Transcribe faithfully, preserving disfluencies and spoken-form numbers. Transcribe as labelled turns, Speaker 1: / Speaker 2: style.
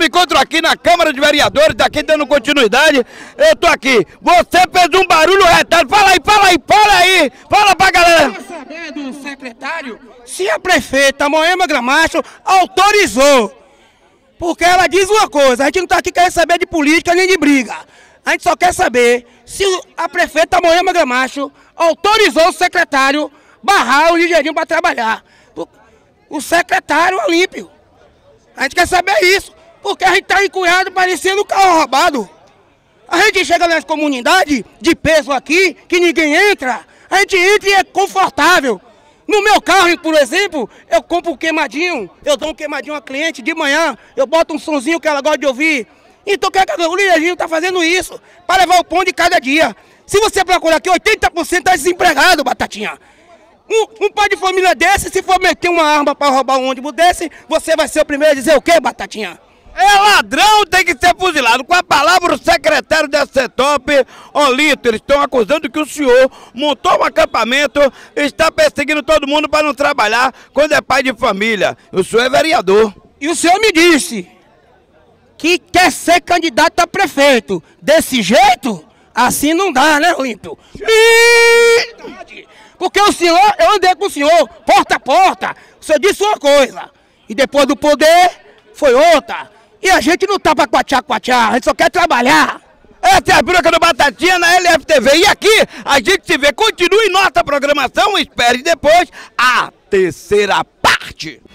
Speaker 1: me encontro aqui na Câmara de Vereadores, daqui dando continuidade. Eu tô aqui. Você fez um barulho retado. Fala aí, fala aí, fala aí. Fala pra galera.
Speaker 2: Quer saber do secretário se a prefeita Moema Gramacho autorizou? Porque ela diz uma coisa, a gente não tá aqui querendo saber de política nem de briga. A gente só quer saber se a prefeita Moema Gramacho autorizou o secretário barrar o ligeirinho para trabalhar. O secretário Olímpio. A gente quer saber isso, porque a gente está encunhado parecendo um carro roubado. A gente chega nas comunidades de peso aqui, que ninguém entra, a gente entra e é confortável. No meu carro, por exemplo, eu compro um queimadinho, eu dou um queimadinho a cliente de manhã, eu boto um sonzinho que ela gosta de ouvir. Então o Ligeirinho está fazendo isso para levar o pão de cada dia. Se você procurar aqui, oitenta por cento está desempregado, Batatinha. Um, um pai de família desse, se for meter uma arma para roubar um ônibus desse, você vai ser o primeiro a dizer o quê, Batatinha?
Speaker 1: É ladrão, tem que ser fuzilado. Com a palavra, o secretário da CETOP, Olímpio, eles estão acusando que o senhor montou um acampamento, está perseguindo todo mundo para não trabalhar quando é pai de família. O senhor é vereador.
Speaker 2: E o senhor me disse que quer ser candidato a prefeito. Desse jeito, assim não dá, né, Olímpio? Sim! Porque o senhor, eu andei com o senhor, porta a porta, o senhor disse uma coisa, e depois do poder, foi outra. E a gente não tá pra quatiar-quatiar, a gente só quer trabalhar.
Speaker 1: Essa é a broca do Batatinha na L F T V. E aqui a gente se vê. Continue nossa programação. Espere depois a terceira parte.